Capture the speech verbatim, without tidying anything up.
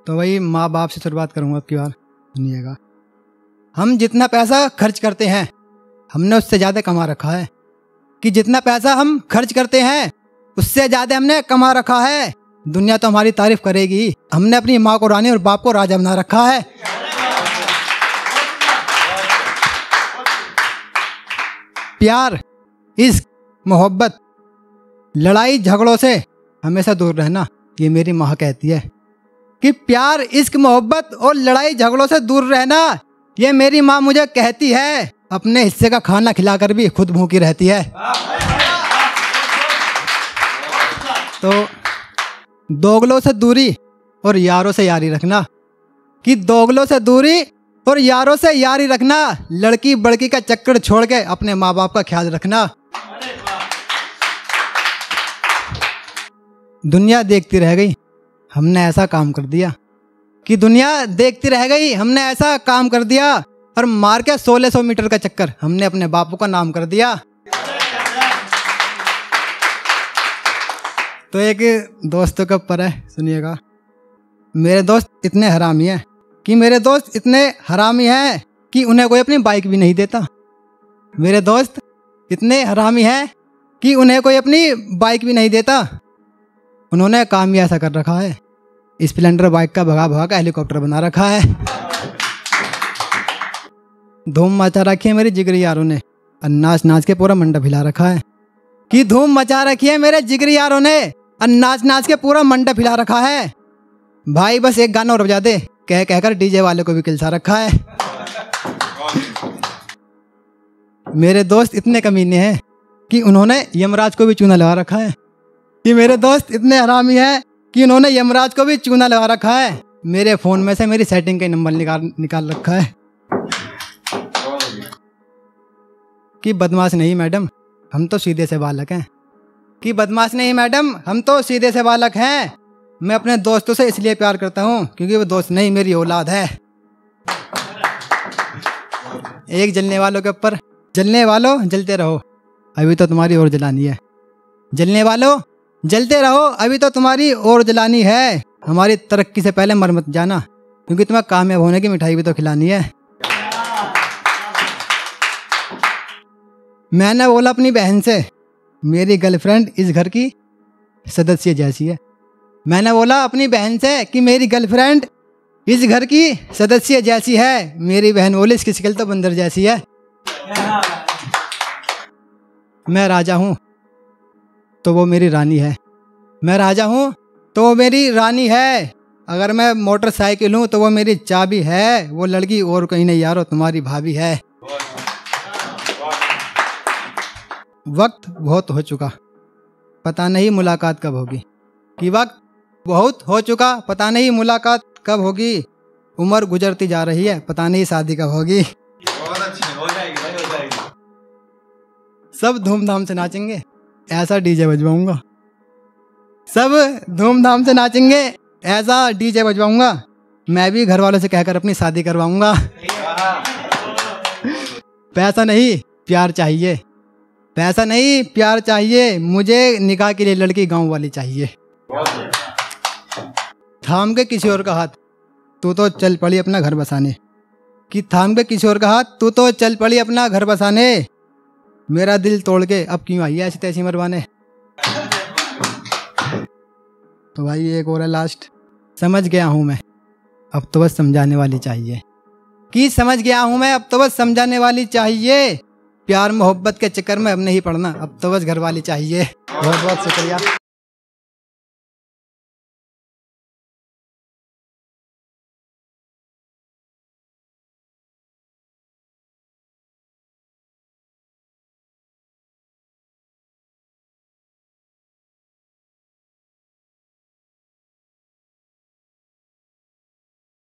तो वही माँ बाप से शुरुआत करूँगा अब की बार, सुनिएगा। हम जितना पैसा खर्च करते हैं हमने उससे ज़्यादा कमा रखा है, कि जितना पैसा हम खर्च करते हैं उससे ज़्यादा हमने कमा रखा है। दुनिया तो हमारी तारीफ करेगी, हमने अपनी माँ को रानी और बाप को राजा बना रखा है। प्यार, इश्क, मोहब्बत, लड़ाई झगड़ों से हमेशा दूर रहना, ये मेरी माँ कहती है कि प्यार, इश्क, मोहब्बत और लड़ाई झगड़ों से दूर रहना, ये मेरी माँ मुझे कहती है। अपने हिस्से का खाना खिलाकर भी खुद भूखी रहती है। तो दोगलों से दूरी और यारों से यारी रखना, कि दोगलों से दूरी और यारों से यारी रखना, लड़की बड़की का चक्कर छोड़ के अपने माँ बाप का ख्याल रखना। दुनिया देखती रह गई हमने ऐसा काम कर दिया, कि दुनिया देखती रह गई हमने ऐसा काम कर दिया, और मार के सोलह सौ मीटर का चक्कर हमने अपने बापू का नाम कर दिया। तो एक दोस्तों का पर है, सुनिएगा। मेरे दोस्त इतने हरामी हैं कि मेरे दोस्त इतने हरामी हैं कि उन्हें कोई अपनी बाइक भी नहीं देता। मेरे दोस्त इतने हरामी हैं कि उन्हें कोई अपनी बाइक भी नहीं देता। उन्होंने काम ही ऐसा कर रखा है, स्प्लेंडर बाइक का भगा भगा का हेलीकॉप्टर बना रखा है। धूम मचा रखी है मेरी जिगरी यारों ने, और नाच नाच के पूरा मंडप हिला रखा है, कि धूम मचा रखी है मेरे जिगरी यारों ने, और नाच नाच के पूरा मंडप हिला रखा है। भाई बस एक गाना और बजा दे, कह कहकर डीजे वाले को भी किलसा रखा है। मेरे दोस्त इतने कमीने हैं कि उन्होंने यमराज को भी चूना लगा रखा है, कि मेरे दोस्त इतने हरामी हैं कि उन्होंने यमराज को भी चूना लगा रखा है। मेरे फ़ोन में से मेरी सेटिंग का नंबर निकाल निकाल रखा है। कि बदमाश नहीं मैडम, हम तो सीधे से बालक हैं। कि बदमाश नहीं मैडम, हम तो सीधे से बालक हैं। मैं अपने दोस्तों से इसलिए प्यार करता हूँ क्योंकि वो दोस्त नहीं, मेरी औलाद है। एक जलने वालों के ऊपर, जलने वालों जलते रहो, अभी तो तुम्हारी और जलानी है। जलने वालों जलते रहो, अभी तो तुम्हारी और जलानी है। हमारी तरक्की से पहले मर मत जाना, क्योंकि तुम्हें कामयाब होने की मिठाई भी तो खिलानी है। मैंने बोला अपनी बहन से, मेरी गर्लफ्रेंड इस घर की सदस्य जैसी है। मैंने बोला अपनी बहन से कि मेरी गर्लफ्रेंड इस घर की सदस्य जैसी है। मेरी बहन बोली इसकी शक्ल तो बंदर जैसी है। मैं राजा हूँ तो वो मेरी रानी है। मैं राजा हूँ तो वो मेरी रानी है। अगर मैं मोटरसाइकिल हूँ तो वो मेरी चाबी है। वो लड़की और कहीं नहीं यारो, तुम्हारी भाभी है। वक्त बहुत हो चुका, पता नहीं मुलाकात कब होगी। कि वक्त बहुत हो चुका, पता नहीं मुलाकात कब होगी। उम्र गुजरती जा रही है, पता नहीं शादी कब होगी। बहुत अच्छी हो जाएगी भाई, हो जाएगी। सब धूमधाम से नाचेंगे, ऐसा डीजे बजवाऊंगा। सब धूमधाम से नाचेंगे, ऐसा डीजे बजवाऊंगा। मैं भी घर वालों से कहकर अपनी शादी करवाऊंगा। पैसा नहीं प्यार चाहिए, पैसा नहीं प्यार चाहिए। मुझे निकाह के लिए लड़की गांव वाली चाहिए। थाम के किसी और का हाथ, तू तो चल पड़ी अपना घर बसाने। कि थाम के किसी और का हाथ, तू तो चल पड़ी अपना घर बसाने। मेरा दिल तोड़ के अब क्यों आई है ऐसी तैसी मरवाने। तो भाई एक और है लास्ट। समझ गया हूँ मैं, अब तो बस समझाने वाली चाहिए। कि समझ गया हूँ मैं, अब तो बस समझाने वाली चाहिए। प्यार मोहब्बत के चक्कर में अब नहीं पड़ना, अब तो बस घर वाली चाहिए। बहुत बहुत शुक्रिया।